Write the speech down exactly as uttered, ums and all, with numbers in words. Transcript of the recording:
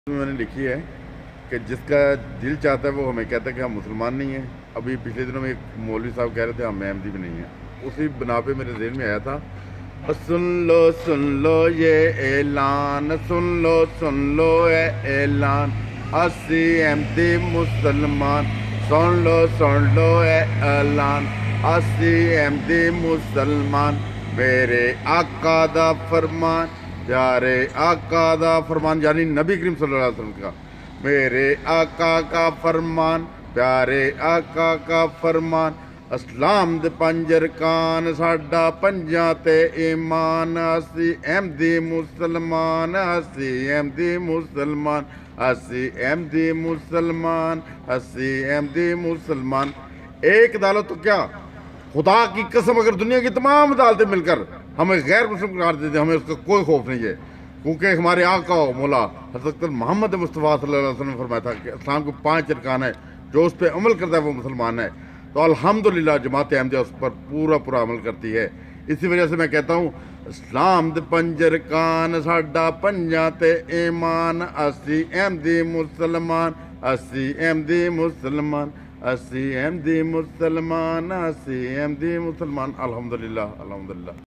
میں نے لکھی ہے کہ جس کا دل چاہتا ہے وہ ہمیں کہتا ہے کہ ہم مسلمان نہیں ہیں. ابھی پچھلے دنوں میں ایک مولوی صاحب کہہ رہے تھے ہم احمدی بھی نہیں ہیں. اسی بنا پہ میرے ذہن میں آیا تھا سن لو سن لو یہ اعلان سن لو سن لو اے اعلان اسی احمدی مسلمان سن لو سن لو اے اعلان اسی احمدی مسلمان میرے آقا دا فرمان پیارے آقا دا فرمان یعنی نبی کریم صلی اللہ علیہ وسلم کا میرے آقا کا فرمان پیارے آقا کا فرمان اسلام دے پنجر کان ساڈا پنجاں تے ایمان اسی احمدی مسلمان اسی احمدی مسلمان اسی احمدی مسلمان اسی احمدی مسلمان. ایک عدالت تو کیا خدا کی قسم اگر دنیا کی تمام عدالتیں مل کر ہمیں غیر مسلم قرار دیتے ہمیں اس کا کوئی خوف نہیں ہے, کیونکہ ہمارے آقا و مولا حضرت محمد مصطفیٰ صلی اللہ علیہ وسلم نے فرمایا تھا کہ اسلام کو پانچ ارکان ہے, جو اس پہ عمل کرتا ہے وہ مسلمان ہے. تو الحمدللہ جماعت احمدیہ اس پر پورا پورا عمل کرتی ہے. اسی وجہ سے میں کہتا ہوں اسلام دے پنجر کان ساڈا پنجاں تے ایمان اسی احمدی مسلمان اسی احمدی مسلمان اسی احمدی مسلمان اسی احمدی مسلمان. الحمدللہ الحمدللہ.